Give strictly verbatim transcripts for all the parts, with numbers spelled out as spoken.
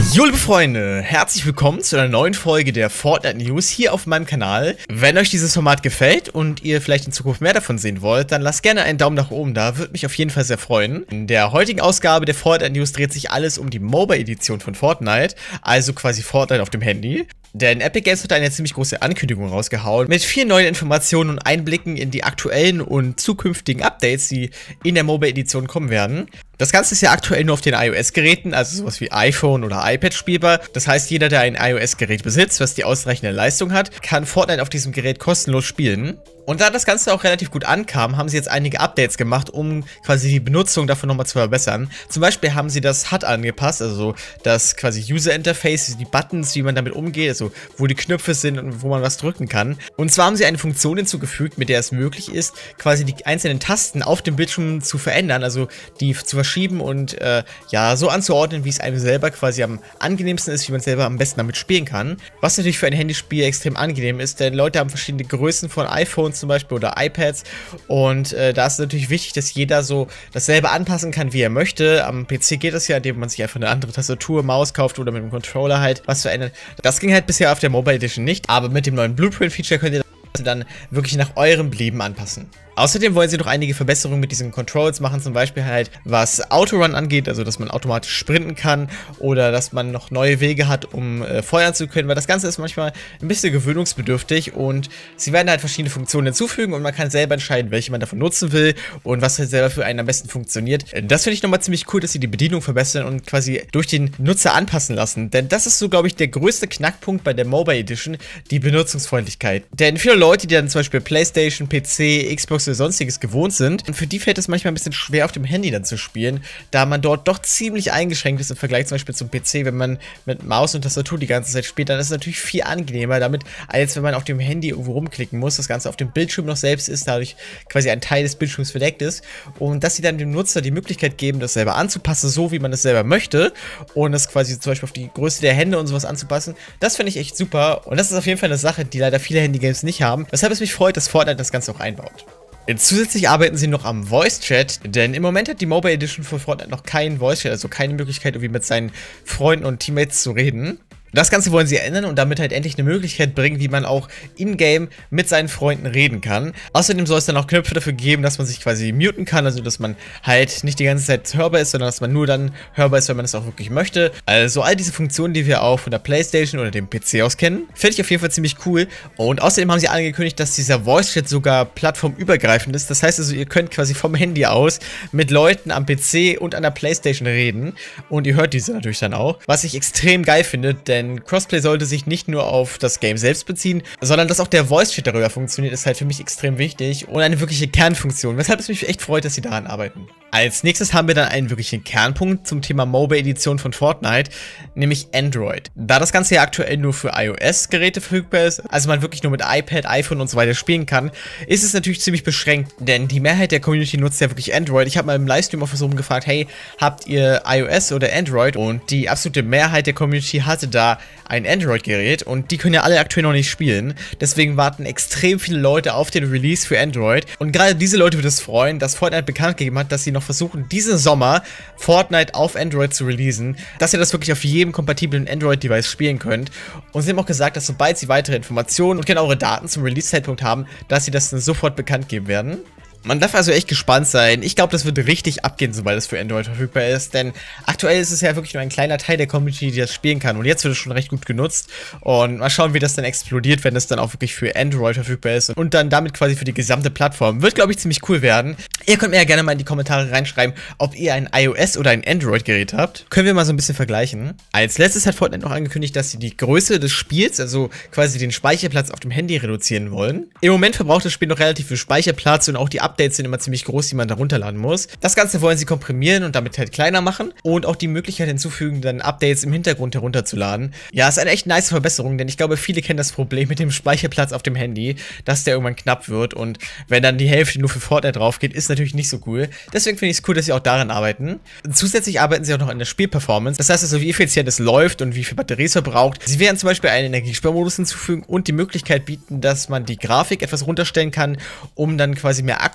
Jo liebe Freunde, herzlich willkommen zu einer neuen Folge der Fortnite News hier auf meinem Kanal. Wenn euch dieses Format gefällt und ihr vielleicht in Zukunft mehr davon sehen wollt, dann lasst gerne einen Daumen nach oben da, würde mich auf jeden Fall sehr freuen. In der heutigen Ausgabe der Fortnite News dreht sich alles um die Mobile-Edition von Fortnite, also quasi Fortnite auf dem Handy. Denn Epic Games hat eine ziemlich große Ankündigung rausgehauen, mit vielen neuen Informationen und Einblicken in die aktuellen und zukünftigen Updates, die in der Mobile-Edition kommen werden. Das Ganze ist ja aktuell nur auf den iOS-Geräten, also sowas wie iPhone oder iPad spielbar. Das heißt, jeder, der ein iOS-Gerät besitzt, was die ausreichende Leistung hat, kann Fortnite auf diesem Gerät kostenlos spielen. Und da das Ganze auch relativ gut ankam, haben sie jetzt einige Updates gemacht, um quasi die Benutzung davon nochmal zu verbessern. Zum Beispiel haben sie das H U D angepasst, also das quasi User-Interface, die Buttons, wie man damit umgeht, also wo die Knöpfe sind und wo man was drücken kann. Und zwar haben sie eine Funktion hinzugefügt, mit der es möglich ist, quasi die einzelnen Tasten auf dem Bildschirm zu verändern, also die zu verschieben und äh, ja, so anzuordnen, wie es einem selber quasi am angenehmsten ist, wie man selber am besten damit spielen kann. Was natürlich für ein Handyspiel extrem angenehm ist, denn Leute haben verschiedene Größen von iPhones zum Beispiel oder iPads und äh, da ist natürlich wichtig, dass jeder so dasselbe anpassen kann, wie er möchte. Am P C geht das ja, indem man sich einfach eine andere Tastatur, Maus kauft oder mit dem Controller halt was verändert. Das ging halt bisher auf der Mobile Edition nicht, aber mit dem neuen Blueprint-Feature könnt ihr das dann wirklich nach eurem Belieben anpassen. Außerdem wollen sie noch einige Verbesserungen mit diesen Controls machen, zum Beispiel halt was Autorun angeht, also dass man automatisch sprinten kann oder dass man noch neue Wege hat, um äh, feuern zu können, weil das Ganze ist manchmal ein bisschen gewöhnungsbedürftig und sie werden halt verschiedene Funktionen hinzufügen und man kann selber entscheiden, welche man davon nutzen will und was halt selber für einen am besten funktioniert. Das finde ich nochmal ziemlich cool, dass sie die Bedienung verbessern und quasi durch den Nutzer anpassen lassen, denn das ist so, glaube ich, der größte Knackpunkt bei der Mobile Edition, die Benutzungsfreundlichkeit. Denn viele Leute, die dann zum Beispiel PlayStation, P C, Xbox oder sonstiges gewohnt sind, und für die fällt es manchmal ein bisschen schwer auf dem Handy dann zu spielen, da man dort doch ziemlich eingeschränkt ist im Vergleich zum Beispiel zum P C. Wenn man mit Maus und Tastatur die ganze Zeit spielt, dann ist es natürlich viel angenehmer damit, als wenn man auf dem Handy irgendwo rumklicken muss, das Ganze auf dem Bildschirm noch selbst ist, dadurch quasi ein Teil des Bildschirms verdeckt ist und dass sie dann dem Nutzer die Möglichkeit geben, das selber anzupassen, so wie man es selber möchte und das quasi zum Beispiel auf die Größe der Hände und sowas anzupassen, das finde ich echt super und das ist auf jeden Fall eine Sache, die leider viele Handy-Games nicht haben, weshalb es mich freut, dass Fortnite das Ganze auch einbaut. Zusätzlich arbeiten sie noch am Voice Chat, denn im Moment hat die Mobile Edition von Fortnite noch keinen Voice Chat, also keine Möglichkeit, irgendwie mit seinen Freunden und Teammates zu reden. Das Ganze wollen sie ändern und damit halt endlich eine Möglichkeit bringen, wie man auch in-game mit seinen Freunden reden kann. Außerdem soll es dann auch Knöpfe dafür geben, dass man sich quasi muten kann, also dass man halt nicht die ganze Zeit hörbar ist, sondern dass man nur dann hörbar ist, wenn man es auch wirklich möchte. Also all diese Funktionen, die wir auch von der PlayStation oder dem P C aus kennen, finde ich auf jeden Fall ziemlich cool. Und außerdem haben sie angekündigt, dass dieser Voice-Chat sogar plattformübergreifend ist. Das heißt also, ihr könnt quasi vom Handy aus mit Leuten am P C und an der PlayStation reden und ihr hört diese natürlich dann auch, was ich extrem geil finde, denn Denn Crossplay sollte sich nicht nur auf das Game selbst beziehen, sondern dass auch der Voice-Chat darüber funktioniert, ist halt für mich extrem wichtig und eine wirkliche Kernfunktion, weshalb es mich echt freut, dass sie daran arbeiten. Als nächstes haben wir dann einen wirklichen Kernpunkt zum Thema Mobile-Edition von Fortnite, nämlich Android. Da das Ganze ja aktuell nur für iOS-Geräte verfügbar ist, also man wirklich nur mit iPad, iPhone und so weiter spielen kann, ist es natürlich ziemlich beschränkt, denn die Mehrheit der Community nutzt ja wirklich Android. Ich habe mal im Livestream auf so gefragt, hey, habt ihr iOS oder Android? Und die absolute Mehrheit der Community hatte da ein Android-Gerät und die können ja alle aktuell noch nicht spielen. Deswegen warten extrem viele Leute auf den Release für Android. Und gerade diese Leute wird es freuen, dass Fortnite bekannt gegeben hat, dass sie noch versuchen, diesen Sommer Fortnite auf Android zu releasen, dass ihr das wirklich auf jedem kompatiblen Android-Device spielen könnt. Und sie haben auch gesagt, dass sobald sie weitere Informationen und genauere Daten zum Release-Zeitpunkt haben, dass sie das dann sofort bekannt geben werden. Man darf also echt gespannt sein. Ich glaube, das wird richtig abgehen, sobald es für Android verfügbar ist, denn aktuell ist es ja wirklich nur ein kleiner Teil der Community, die das spielen kann und jetzt wird es schon recht gut genutzt und mal schauen, wie das dann explodiert, wenn es dann auch wirklich für Android verfügbar ist und dann damit quasi für die gesamte Plattform. Wird, glaube ich, ziemlich cool werden. Ihr könnt mir ja gerne mal in die Kommentare reinschreiben, ob ihr ein iOS oder ein Android-Gerät habt. Können wir mal so ein bisschen vergleichen. Als letztes hat Fortnite noch angekündigt, dass sie die Größe des Spiels, also quasi den Speicherplatz auf dem Handy reduzieren wollen. Im Moment verbraucht das Spiel noch relativ viel Speicherplatz und auch die Updates sind immer ziemlich groß, die man da runterladen muss. Das Ganze wollen sie komprimieren und damit halt kleiner machen und auch die Möglichkeit hinzufügen, dann Updates im Hintergrund herunterzuladen. Ja, ist eine echt nice Verbesserung, denn ich glaube, viele kennen das Problem mit dem Speicherplatz auf dem Handy, dass der irgendwann knapp wird und wenn dann die Hälfte nur für Fortnite drauf geht, ist natürlich nicht so cool. Deswegen finde ich es cool, dass sie auch daran arbeiten. Zusätzlich arbeiten sie auch noch an der Spielperformance. Das heißt also, wie effizient es läuft und wie viel Batterie es verbraucht. Sie werden zum Beispiel einen Energiesparmodus hinzufügen und die Möglichkeit bieten, dass man die Grafik etwas runterstellen kann, um dann quasi mehr Akku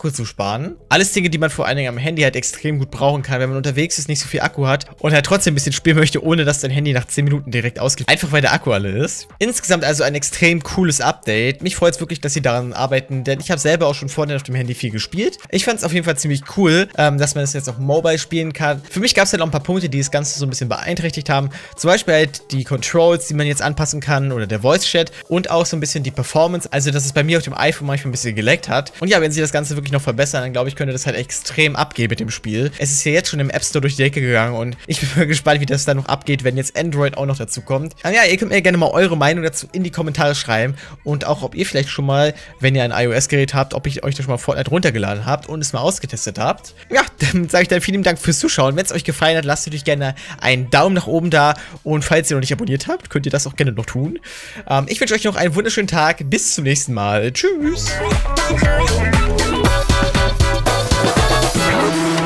Akku zu sparen. Alles Dinge, die man vor allen Dingen am Handy halt extrem gut brauchen kann, wenn man unterwegs ist, nicht so viel Akku hat und halt trotzdem ein bisschen spielen möchte, ohne dass dein Handy nach zehn Minuten direkt ausgeht. Einfach weil der Akku alle ist. Insgesamt also ein extrem cooles Update. Mich freut es wirklich, dass sie daran arbeiten, denn ich habe selber auch schon vorhin auf dem Handy viel gespielt. Ich fand es auf jeden Fall ziemlich cool, ähm, dass man das jetzt auf Mobile spielen kann. Für mich gab es halt auch ein paar Punkte, die das Ganze so ein bisschen beeinträchtigt haben. Zum Beispiel halt die Controls, die man jetzt anpassen kann oder der Voice Chat und auch so ein bisschen die Performance. Also, dass es bei mir auf dem iPhone manchmal ein bisschen geleckt hat. Und ja, wenn sie das Ganze wirklich noch verbessern, dann glaube ich, könnte das halt extrem abgehen mit dem Spiel. Es ist ja jetzt schon im App Store durch die Decke gegangen und ich bin mal gespannt, wie das dann noch abgeht, wenn jetzt Android auch noch dazu kommt. Und ja, ihr könnt mir gerne mal eure Meinung dazu in die Kommentare schreiben und auch, ob ihr vielleicht schon mal, wenn ihr ein iOS-Gerät habt, ob ich euch da schon mal Fortnite runtergeladen habt und es mal ausgetestet habt. Ja, dann sage ich dann vielen Dank fürs Zuschauen. Wenn es euch gefallen hat, lasst natürlich gerne einen Daumen nach oben da und falls ihr noch nicht abonniert habt, könnt ihr das auch gerne noch tun. Ähm, ich wünsche euch noch einen wunderschönen Tag. Bis zum nächsten Mal. Tschüss.